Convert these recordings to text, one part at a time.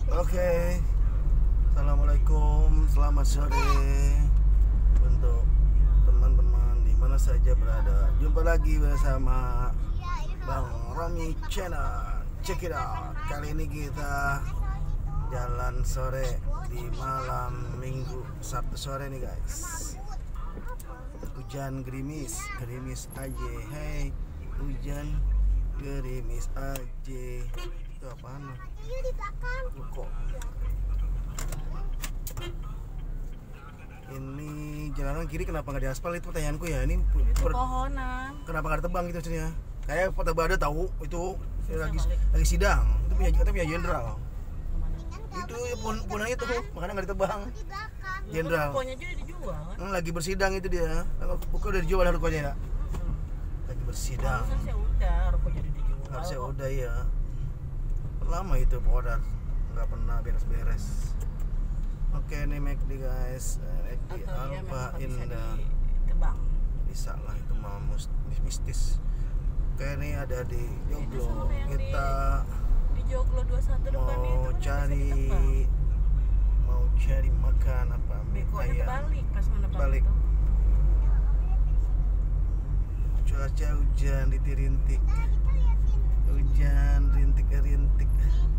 Oke. Assalamualaikum, selamat sore untuk teman-teman di mana saja berada. Jumpa lagi bersama Bang Romi Channel. Check it out. Kali ini kita jalan sore di malam Minggu, Sabtu sore nih guys. Hujan gerimis aja. Hey, hujan gerimis aja. Itu apaan? Kok ini jalanan kiri kenapa nggak diaspal, itu pertanyaanku ya. Ini pohonan kenapa nggak ditebang gitu maksudnya? Kayak Kota Bada tahu itu lagi sidang, itu punya jenderal. Itu punanya tuh makanya nggak ditebang. Jenderal. Rokoknya aja udah dijual kan? Lagi bersidang itu dia. Pokoknya udah dijual rokoknya ya. Lagi bersidang. Harusnya udah rokoknya udah dijual. Harusnya udah ya. Lama itu order nggak pernah beres-beres. Oke, ini McD guys, McD Alfa Indah. Tebang. Bisa lah, itu mah mistis. Oke, ini ada di Joglo. Kita Di Joglo 21 depan mau itu cari makan apa? Bekonya terbalik pas mendepan Balik. itu. Cuaca hujan rintik. Hujan rintik.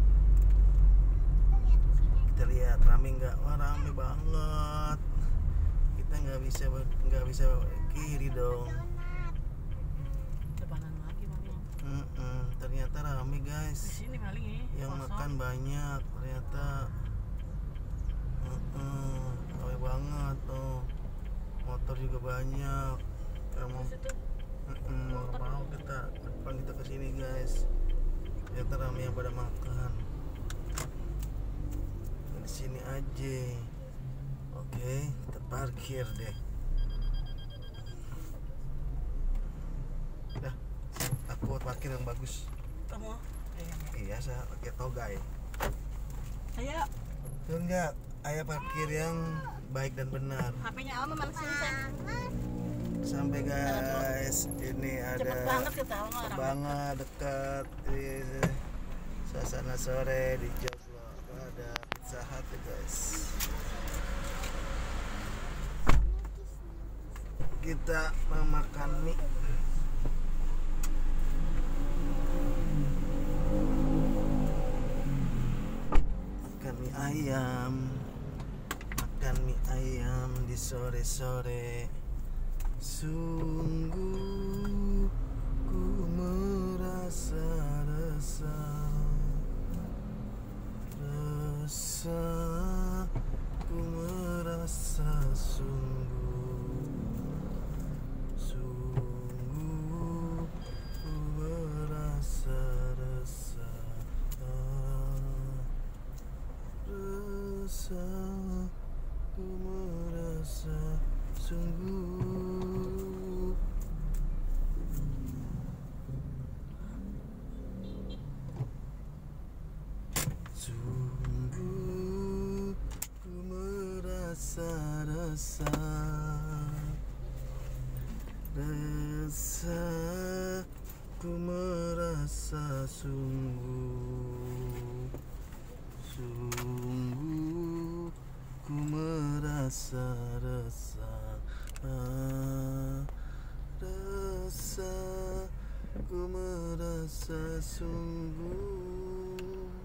Kita lihat rame nggak? Wah, rame banget. Kita nggak bisa kiri dong. Depanan lagi maling. Ternyata rame Di guys. sini maling ya. Yang kosong. makan banyak ternyata. Rame banget tuh. Motor juga banyak. Kita mau Terus itu mau kita depan kita kesini guys. Ternyata rame yang pada makan. Di sini aja. Oke, kita parkir deh. Dah, aku parkir yang bagus. kamu. Iya, saya pakai togai. Ayo, Betul nggak? Ayah parkir yang baik dan benar. HP-nya Alma mana sih? Sampai guys, ini ada Cepet banget kita Alma orang. banget dekat di suasana sore di Joglo. Ada Pizza Hut ya guys. Kita memakan mie. Makan mie ayam di sore-sore. Sungguh ku merasa resah, ku merasa sungguh ku merasa resah, ku merasa sungguh. Sungguh ku merasa resah, ku merasa sungguh ku merasa resah, ku merasa sungguh.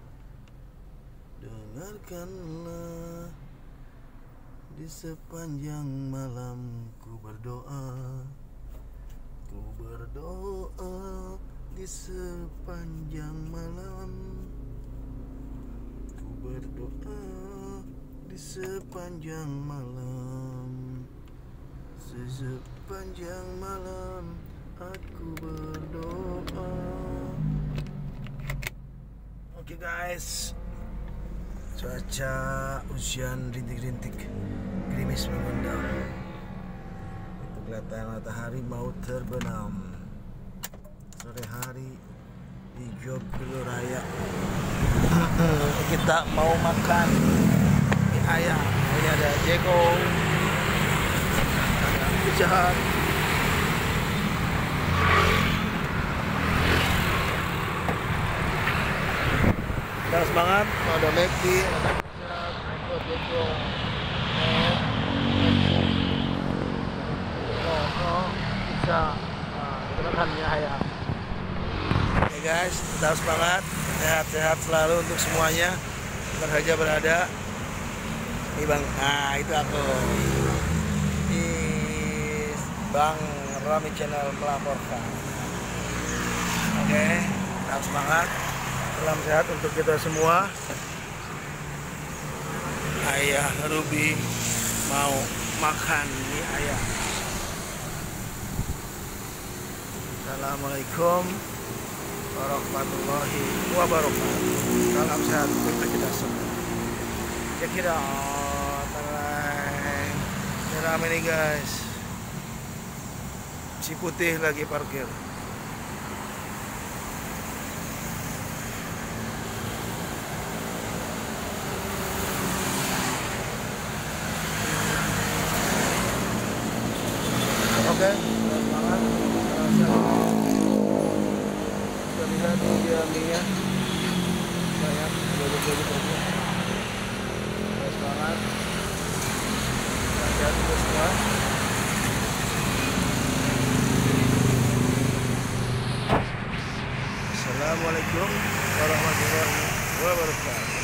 Dengarkanlah di sepanjang malam ku berdoa di sepanjang malam ku berdoa di sepanjang malam sepanjang malam aku berdoa. Oke guys, cuaca hujan rintik-rintik, gerimis mengundang. Itu kelihatan matahari mau terbenam sore hari di Joglo Raya. Kita mau makan mie ayam. Ini ada Jeko, ada Pizza Hut. Kita semangat. Ada McD, bisa ketenangannya ya. Oke guys, tetap semangat, sehat-sehat selalu untuk semuanya. Bukan saja berada. Ini Bang, nah itu aku. Bang Rami Channel melaporkan. Oke, tetap semangat. Salam sehat untuk kita semua. Ayah Ruby mau makan mie ayam. Assalamualaikum warahmatullahi wabarakatuh. Salam sehat untuk kita semua. Check it out. Ini rame nih guys. Ciputih lagi parkir. Oke, semangat. Kita lihat dia mie-nya banyak, baju-baju banyak. Semangat. Sehat untuk semua. Assalamualaikum warahmatullahi wabarakatuh.